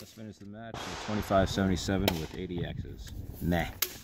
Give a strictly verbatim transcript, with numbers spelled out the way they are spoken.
Let's finish the match. twenty-five seventy-seven with eighty X's. Meh.